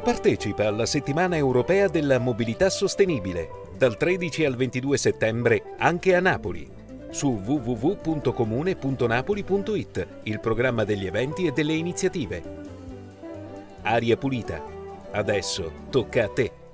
Partecipa alla Settimana Europea della Mobilità Sostenibile, dal 13 al 22 settembre anche a Napoli, su www.comune.napoli.it, il programma degli eventi e delle iniziative. Aria pulita. Adesso tocca a te.